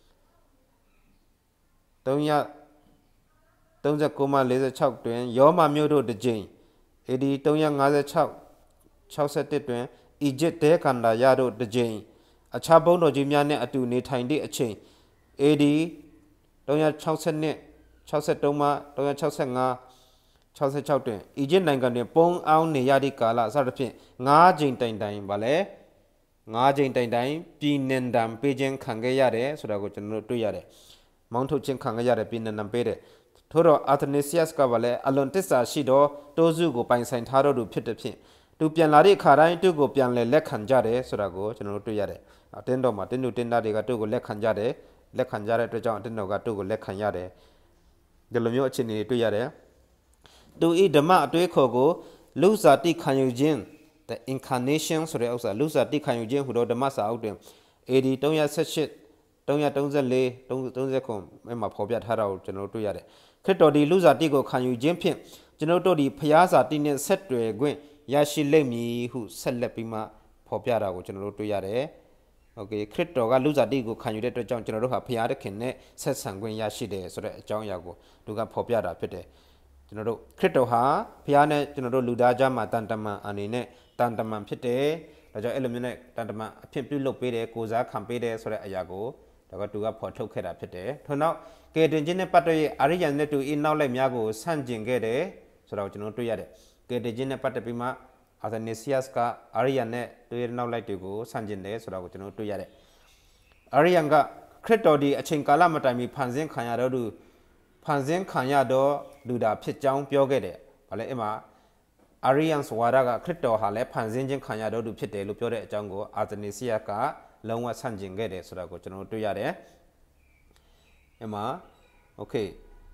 သုံးရာသုံးဆယ့်ကိုမှလေးဆယ့်ခြောက်တွင်ယောမမြို့တို့တစ်ကြိမ် A D သုံးရာငါးဆယ့်ခြောက် ခြောက်ဆယ့်တစ်တွင်အီဂျစ်ဒဲကန်ဒါရတို့တစ်ကြိမ်အခြားဘုံတော်ကြီးများနှင့်အတူနေထိုင်သည့်အချိန် A D သုံးရာခြောက်ဆယ့်နှစ် ခြောက်ဆယ့်သုံးမှသုံးရာခြောက်ဆယ့်ငါ ခြောက်ဆယ့်ခြောက်တွင်အီဂျစ်နိုင်ငံတွင်ပုံအောင်နေရသည့်ကာလစသဖြင့်ငါးကြိမ်တိုင်တိုင်ဗာလဲငါးကြိမ်တိုင်တိုင်ပြည်နှင်ဒံပေးခြင်းခံခဲ့ရတယ်ဆိုတာကိုကျွန်တော်တို့တွေ့ရတယ်မောင်းထုတ်ခြင်းခံခဲ့ရတယ်ပြည်နှင်ဒံပေးတယ်ထို့တော့ Athanasius ကဗာလဲအလွန်တစ္ဆာရှိသောတိုးစုကိုပိုင်ဆိုင်ထားတော်သူဖြစ်တဲ့ဖြင့်သူပြန်လာတဲ့အခါတိုင်းသူ့ကိုပြန်လဲလက်ခံကြတယ်ဆိုတာကိုကျွန်တော်တို့တွေ့ရတယ်အတင်းတော်မှာတင်းတို့တင်းသားတွေကသူ့ကိုလက်ခံကြတယ်လက်ခံကြတဲ့အတွက်ကြောင့်အတင်းတော်ကသူ့ကိုလက်ခံရတယ်ဒီလိုမျိုးအခြေအနေတွေတွေ့ရတယ်သူဤဓမ္မအတွေးခေါ်ကိုလူစားတိခံယူခြင်း the incarnation ဆိုတဲ့ဥစ္စာလူစားတိခံယူခြင်းဟူသောဓမ္မစာအုပ်တွင် A D သုံးရာဆယ့်ရှစ် သုံးရာသုံးဆယ့်လေး သုံးဆယ့်ခုအဲ့မှာဖော်ပြထားတာကိုကျွန်တော်တို့တွေ့ရတယ်ခရစ်တော်ဒီလူစားတိကိုခံယူခြင်းဖြင့်ကျွန်တော်တို့ဒီဖျားစာတိနဲ့ဆက်တွယ်ခွင့်ရရှိလိမ့်မည်ဟုဆက်လက်ပြီးမှဖော်ပြတာကိုကျွန်တော်တို့တွေ့ရတယ်။ Okay ခရစ်တော်ကလူစားတိကိုခံယူတဲ့အတွက်ကြောင့်ကျွန်တော်တို့ဟာဖျားသခင်နဲ့ဆက်ဆံခွင့်ရရှိတယ်ဆိုတဲ့အကြောင်းအရာကိုသူကဖော်ပြတာဖြစ်တယ်။ကျွန်တော်တို့ခရစ်တော်ဟာဖျားနဲ့ကျွန်တော်တို့လူသားကြားမှာတန်တမန်အနေနဲ့တန်တမန်ဖြစ်တယ်။ဒါကြောင့်အဲ့လိုမျိုးနဲ့တန်တမန်အဖြစ်ပြုလုပ်ပေးတယ်ကိုစားခံပေးတယ်ဆိုတဲ့အရာကိုဒါကသူကဖော်ထုတ်ခဲ့တာဖြစ်တယ်။ထို့နောက်ကယ်တင်ခြင်းနဲ့ပတ်သက်၍အာရိယန်နဲ့တူအင်းနောက်လိုက်များကိုဆန့်ကျင်ခဲ့တယ်ဆိုတော့ကျွန်တော်တွေ့ရတယ်။ကယ်တင်ခြင်းနဲ့ပတ်သက်ပြီးမှ Athanasius ကအာရိယန်နဲ့တူရဲ့နောက်လိုက်တွေကိုဆန့်ကျင်တယ်ဆိုတော့ကျွန်တော်တွေ့ရတယ်။အာရိယန်ကခရစ်တော်ဒီအချိန်ကာလမတိုင်မီဖန်ဆင်းခံရတော့သူဖန်ဆင်းခံရတော့လူတာဖြစ်ကြောင်းပြောခဲ့တယ်။ဘာလဲအဲ့မှာအာရိယန်ဝါဒကခရစ်တော်ဟာလည်းဖန်ဆင်းခြင်းခံရတော့သူဖြစ်တယ်လို့ပြောတဲ့အကြောင်းကို Athanasius ကလုံးဝဆန့်ကျင်ခဲ့တယ်ဆိုတာကိုကျွန်တော်တွေ့ရတယ်။အဲ့မှာ okay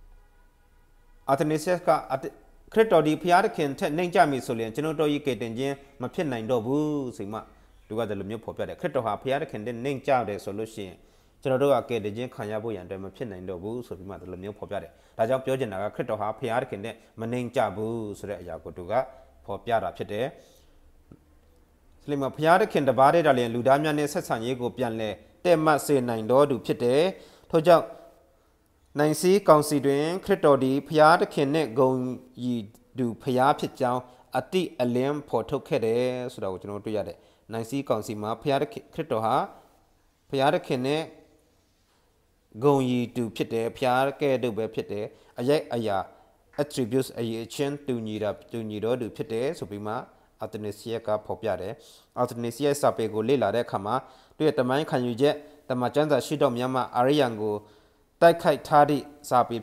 Athanasius ကခရစ်တော်ဒီဖျားသခင်ထက်နှိမ့်ကြမည်ဆိုရင်ကျွန်တော်တို့ဤကယ်တင်ခြင်းမဖြစ်နိုင်တော့ဘူးဆိုမှသူကဒီလိုမျိုးဖော်ပြတယ်ခရစ်တော်ဟာဖျားသခင်တဲ့နှိမ့်ကြတယ်ဆိုလို့ရှိရင်ကျွန်တော်တို့ကကယ်တင်ခြင်းခံရဖို့ရန်အတွက်မဖြစ်နိုင်တော့ဘူးဆိုပြီးမှဒီလိုမျိုးဖော်ပြတယ်ဒါကြောင့်ပြောချင်တာကခရစ်တော်ဟာဖျားသခင်နဲ့မနှိမ့်ကြဘူးဆိုတဲ့အရာကိုသူကဖော်ပြတာဖြစ်တယ်စလိမဖျားသခင်တပါးတဲ့တော်လည်းလူသားများနဲ့ဆက်ဆံရေးကိုပြန်လဲတဲ့မှတ်စေနိုင်တော်သူဖြစ်တယ်ထို့ကြောင့်နိုင်စီကောင်စီတွင်ခရစ်တော်ဒီဖျားသခင်နဲ့ဂုံရီသူဖျားဖြစ်ကြောင်းအတိအလင်းဖော်ထုတ်ခဲ့တယ်ဆိုတာကိုကျွန်တော်တွေ့ရတယ်နိုင်စီကောင်စီမှာဖျားသခင်ခရစ်တော်ဟာဖျားသခင်နဲ့ဂုံရီသူဖြစ်တယ်ဖျားကဲ့သို့ပဲဖြစ်တယ်အရိုက်အရာ attributes အရေးချင်းတူညီတာတူညီတော်သူဖြစ်တယ်ဆိုပြီးမှ Athanasius ကဖော်ပြတယ် Athanasius စာပေကိုလေ့လာတဲ့အခါမှာသူရဲ့တမိုင်းခံယူချက်တမန်ကျမ်းစာရှိတော်များမှာအာရိယန်ကိုတိုက်ခိုက်ထားသည့်စာပေဖြစ်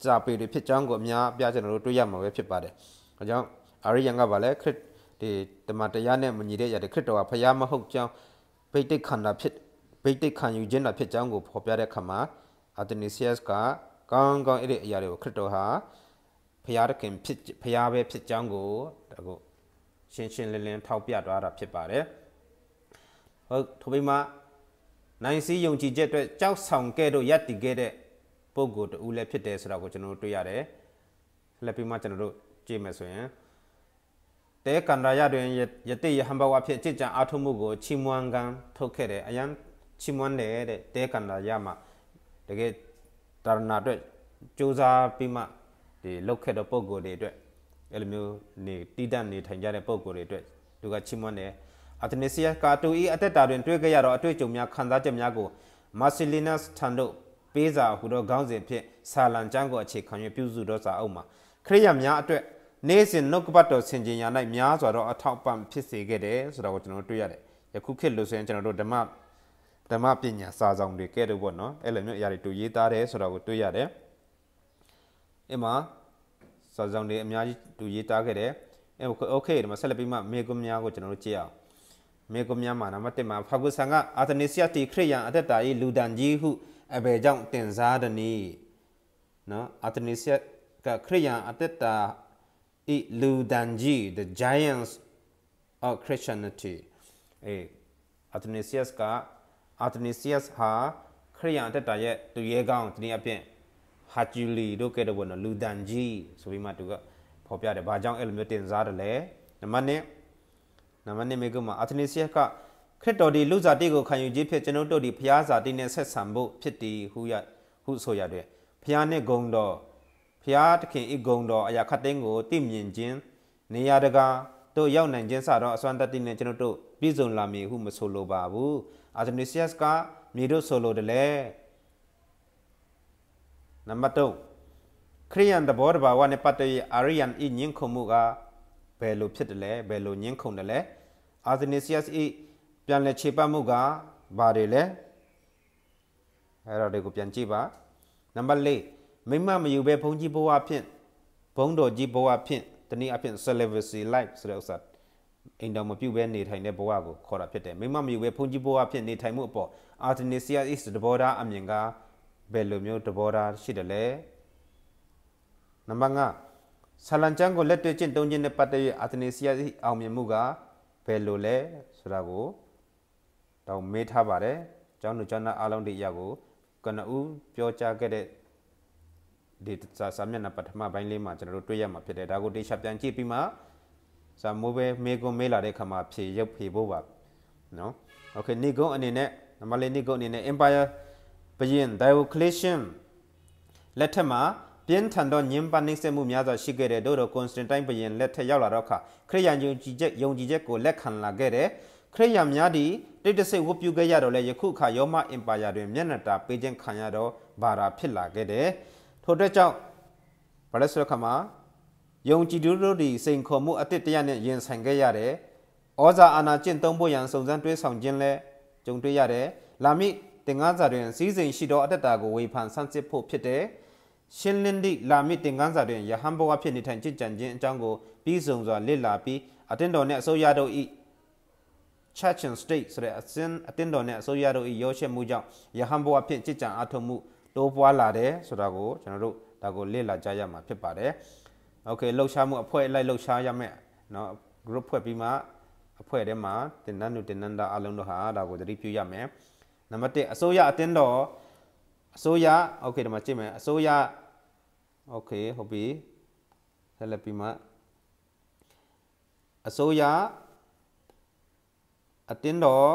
จาปีหรือพิจังก็มีอาพิจารณาตัวอย่างมาเว็บพิบาร์เดเขาจังอาริยังกับว่าเลยคริสที่ธรรมะตยานเนี่ยมันยีเดียดคริสตัวพยายามมาหุกจังไปติดขันนับพิไปติดขันอยู่เจนนับพิจังก็พบยาเด็กขมาอัตนิเซียสกากางกางเอเดียเดียวคริสตัวหาพยาเข็มพิพยาเว็บพิจังก็แต่ก็เช่นเช่นเล่นๆเท่าพิจารณาพิบาร์เดเออทุบมาในสิ่งยงจีเจด้วยเจ้าส่งเกดยัดติเกดพวกกูตัวอุเล่พิเดสเราก็จะนู้ตัวอย่างเดแล้วพิมาจะนู้จีเมส่วนแต่การรายาด้วยยัดตีฮัมบาวาพิจิจังอาทุมุกูชิมวันกันทุกเกดอายันชิมวันเดแต่การรายามาเด็กตารนาด้วยจูซาพิมาที่ลูกเกดพวกกูเดด้วยเอลิมิวนี่ตีดันนี่ทั้งยาเดพวกกูเดด้วยดูกันชิมวันเดอัตเนเซียกาตัวอีอัตตาเดินตัวก็ยาเราตัวจุ่มยาขันตาเจมยากูมาซิลินัสทันโดเปซ่าหูดอกาวเสียเพียซาลันจังก็เช็คขันยูพิวซูดอสาเอามาเครียมยาตัวเนสินนกบัตโตสินจิยาในยาส่วนเราอัฐปั๊มพิเศษเกเดสุดเราจะนู้ตัวอย่างเดยคุกเข้าลุเซนจะนู้ดมาดมาปิญญาซาจงดีเกดูบนเนาะเอเลมิยาริตัวยีตาเดสุดเราตัวอย่างเดเอ็มมาซาจงดีมียาตัวยีตาเกเดเอ็มโอเคมาเซเลปิมาเมกุมยาก็จะนู้เจียเมกุมยามานามาเตมาฟักุสังกอัตเนเซียติเครียนอัตตาอีลูดันจีหูอเบจังเต็นซาดนีเนาะอัตเนเซียกับเครียนอัตตาอีลูดันจี the giants of Christianity เอออัตเนเซียสกับอัตเนเซียสหาเครียนอัตตาเยตัวเยกังทีนี้อเปนฮัจจูลีดูเกดบนลูดันจีสุวิมาตุก็พบยาเดบาจังเอลเมเต็นซาดเลยนั่นมันเนี่ยนั่นมันเนี่ยเมกุมาอัตเนเซียกับคริสต์ดีลูกจากที่กูขันยูจีเพื่อจะนู้ตัวดีพยาจากที่เนี่ยเสร็จสมบูรณ์พิธีหูยาหูโซยาด้วยพยาเนี่ยกงดอพยาที่เขียนอีกงดออยากขัดเองกูติมยินจินเนี่ยยาดกาตัวยาวนั่งจินสารส่วนตัดที่เนี่ยจะนู้ตัวพิจารณามีหูมาโซโลบาบูอาจจะนิเซียสก้ามีรูโซโลเดล่นั่นมาตัวคริยันตบอร์บาวันในปัตยอาริยันอีนิงคมุกาเบลูพิดเล่เบลูนิงคงเดล่อาจจะนิเซียสอีပြန်လဲခြေပတ်မှုကဘာတွေလဲအဲ့တော့ဒီကိုပြန်ကြည့်ပါနံပါတ်၄မိမမယူပဲဘုံကြီးဘဝဖြင့်ဘုံတော်ကြီးဘဝဖြင့်တနည်းအားဖြင့် celibacy life ဆိုတဲ့ဥစ္စာအိမ်တော်မပြုတ်ပဲနေထိုင်တဲ့ဘဝကိုခေါ်တာဖြစ်တယ်မိမမယူပဲဘုံကြီးဘဝဖြင့်နေထိုင်မှုအပေါ် Artemisia is တဘောသားအမြင်ကဘယ်လိုမျိုးတဘောသားရှိတယ်လဲနံပါတ်၅ဆာလန်ချန်ကိုလက်တွေ့ကျင့်သုံးခြင်းနဲ့ပတ်သက်၍ Artemisia အောင်မြင်မှုကဘယ်လိုလဲဆိုတာကိုတော့မေးထားပါတယ်ကျောင်းသူကျောင်းသားအားလုံးဒီအရာကိုကနဦးပြောကြားခဲ့တဲ့ဒီစာစာမျက်နှာပထမပိုင်းလေးမှာကျွန်တော်တို့တွေ့ရမှာဖြစ်တယ်ဒါကိုတေချာပြန်ကြည့်ပြီးမှစာမိုးပဲမေးခွန်းမေးလာတဲ့ခါမှာဖြေရုပ်ဖြေဖို့ပါနော်โอเคနိဂုံးအနေနဲ့နံပါတ်၄နိဂုံးအနေနဲ့ Empire ဘုရင် Diocletian လက်ထက်မှာပြင်းထန်သောညှဉ်းပန်းနှိပ်စက်မှုများစွာရှိခဲ့တဲ့တို့တော့ Constantine ဘုရင်လက်ထက်ရောက်လာတော့ခါခရစ်ယာန်ယုံကြည်ချက်ယုံကြည်ချက်ကိုလက်ခံလာခဲ့တဲ့ခရစ်ယာန်များဒီတိတ်တဆိတ်ဝတ်ပြုခဲ့ရတော့လေယခုခါရောမအင်ပါယာတွင်မျက်နှာတာပေးခြင်းခံရတော့ဘာသာဖြစ်လာခဲ့တယ်ထို့အတွက်ကြောင့်ဘာလဲဆိုတော့ခါမှာယုံကြည်သူတို့ဒီစိန်ခေါ်မှုအတစ်တရနဲ့ရင်ဆိုင်ခဲ့ရတယ်ဩဇာအာဏာကျင့်သုံးဖို့ရန်စုံစမ်းတွေးဆောင်ခြင်းလဲကြုံတွေ့ရတယ်လာမိတင်ကားစာတွင်စီးစိမ်ရှိသောအတ္တတာကိုဝေဖန်ဆန်းစစ်ဖို့ဖြစ်တယ်ရှင်းလင်းသည့်လာမိတင်ကားစာတွင်ယဟန်ဘဝဖြစ်နေထိုင်ကြည်ကြံခြင်းအကြောင်းကိုပြီးဆုံးစွာလေ့လာပြီးအတင်းတော်နဲ့အစိုးရတို့၏ Church and State ဆိုတဲ့အစင်းအတင်းတော်နဲ့အစိုးရတို့၏ရောရှက်မှုကြောင့်ယဟန်ဘဝဖြင့်ကြည်ကြံအားထုတ်မှုတိုးပွားလာတယ်ဆိုတာကိုကျွန်တော်တို့ဒါကိုလေ့လာကြရမှာဖြစ်ပါတယ်။ Okay လှုပ်ရှားမှုအဖွဲ့လိုက်လှုပ်ရှားရမယ်เนาะ group ဖွဲ့ပြီးမှအဖွဲ့ထဲမှာတင်နန်းတို့တင်နန်းသားအလုံးတို့ဟာဒါကိုသတိပြုရမယ်။နံပါတ်၁အစိုးရအတင်းတော်အစိုးရ Okay ဒီမှာကြည့်မယ်အစိုးရ Okay ဟုတ်ပြီဆက်လက်ပြီးမှအစိုးရအတင်းတော်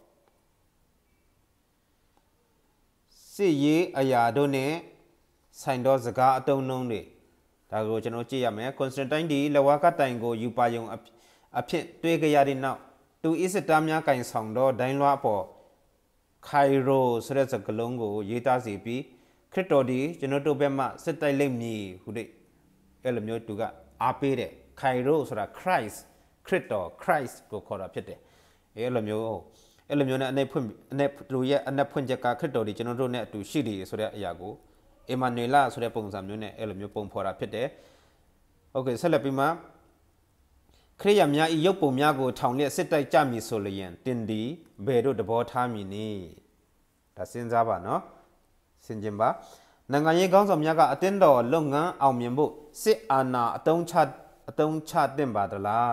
စစ်ရေးအရာတို့နဲ့ဆိုင်တော်စကားအတုံးနှုံးတွေဒါကိုကျွန်တော်ကြည့်ရမယ်ကွန်စတန်တိုင်းဒီလဝါကတိုင်ကိုယူပါယုံအဖြစ်တွေ့ကြရတဲ့နောက်သူအစ်စတာများကင်ဆောင်တော့ဒိုင်းလွားပေါ်ခိုင်ရိုဆိုတဲ့စကားလုံးကိုရေးသားစီပြီးခရစ်တော်ဒီကျွန်တော်တို့ဘက်မှစစ်တိုက်လိမ့်မည်ဟုတဲ့အဲ့လိုမျိုးသူကအားပေးတဲ့ခိုင်ရိုဆိုတာ Christ ခရစ်တော် Christ ကိုခေါ်တာဖြစ်တယ်အဲ့လိုမျိုးအဲ့လိုမျိုးနဲ့အနေဖွင့်အနေလူရဲ့အနက်ဖွင့်ချက်ကခရစ်တော်ဒီကျွန်တော်တို့နဲ့အတူရှိတယ်ဆိုတဲ့အရာကိုเอมานูเอล่าสุดท้ายปุ่งสามนิ้วเนี่ยเอลမျိုးปุ่งพอราพิเดโอเคเสร็จแล้วปีมาคริยามยาอียกปุ่มยากูทองเลียสิตใจจามีโซเลียนตินดีเบรุดบอทามีนี่แต่สินซาบะเนาะสินจิมบะนังงานยี่ก้องสมยากะอตินดอลงงานเอาเมียนบุสิอานาอตงชาอตงชาเต็มบาตลา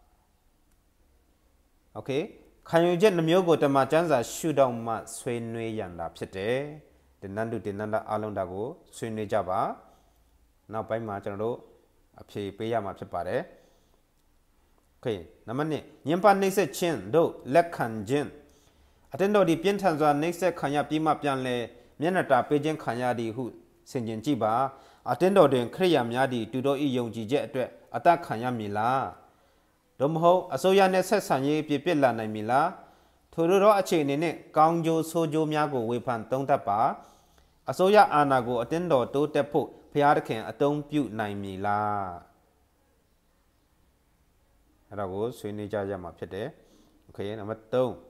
โอเคขันยูเจ็ดน้ำโยกุตมาจันซาชูดองมาสวยนวยยันดาพิเดเดนันดูเดนันดาอาลงดากูสวยนวยจับะน่าไปมาจังโรอภิเปียมาพิปาเดโอเคนั่นมันนี่ยิมปันนิเซชินดูเล็กขันจินอตินดอดีเปลี่ยนทันซานิเซขันยาปีมาเปลี่ยนเลยเมียนตาเปจินขันยาดีหูเซนจินจีบาอตินดอเดินคริยามยาดีตูโดอียงจีเจด้วยอัตขันยามีลาดมหูอโซยาเนเซสัญญีเปลี่ยนเปลี่ยนลาในมีลาทุรุรอเชนิเนกางโจโซโจมียากูเวพันตงตาปาอโซยาอานากูอตินดอโตเตพุพยาร์เข็นอตงปิวในมีลาเราก็สวยนิจายามาพิเดโอเคนั่นมาตง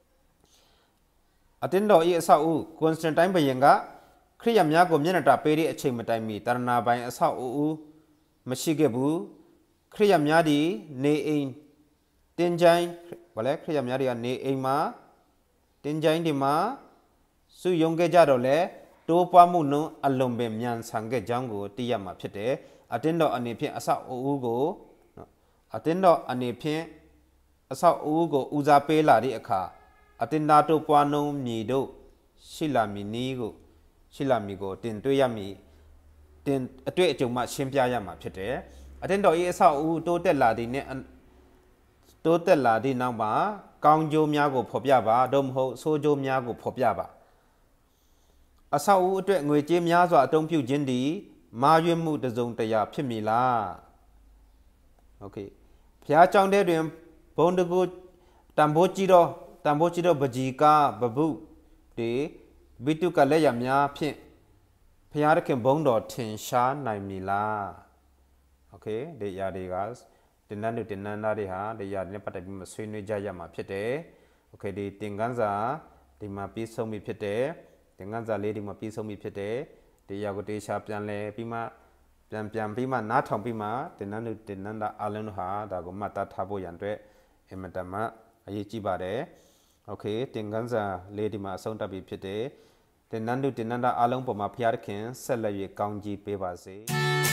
อตินดออีสาวคอนสแตนไทน์ไปยังกะคริยามยากูมีนตาเปรีอเชมไตมีตารนาไปอสาวอูไม่ชิเกบูคริยามยาดีเนเองเต็นใจว่าแล้วคริยามยาดีเนเองมาเต็นใจดีมาสุยงเกจาโดเลตัวปามุนุอารมณ์แบบยันสังเกจังกูตียามาพิเดอตินดออันนี้เพียงอสาวอูกูอตินดออันนี้เพียงอสาวอูกูอุจาเปลาดีอะค่ะอตินดาตัวปานุมีดูชิลามินีกูชิลามิกูตินตัวยามีตินตัวจุมาชิมพิายามาพิเดอตินดออีสาวอูตัวเตลาดีเนี่ยตัวเตลาดีนางบ้ากางโจมียากูพบยาบ้าดมโฮโซโจมียากูพบยาบ้าอสาวอูตัวงวยเจียมยาสวะตรงผิวจินดีมาเยี่ยมมุตจงตยาพิมีลาโอเคพยาจังเดเรียมบงดกูตัมโบจิโรตัมโบจิโรบจีกาบบุเดบิตุกะเลยามยาพิพยาเข็มบงดอทินชาในมีลาโอเคเดียาดีกาสตินันดูตินันนาดีฮะเดียาดีเนี่ยปัตตานีมาสวยนุจายามาพิเดโอเคดีติงกันซาดีมาปีสมีพิเดติงกันซาเลดีมาปีสมีพิเดเดียากุติชาเปลี่ยนเลยปีมาเปลี่ยนเปลี่ยนปีมาน้าทองปีมาตินันดูตินันดาอาเลนฮะดากุมาตาทับยันด้วยเอ็มตามาอายุจีบาเดโอเคติงกันซาเลดีมาส่งตับปีพิเดตินันดูตินันดาอาเลนปมาพยาร์เข็นเสลย์กางจีเปบาซี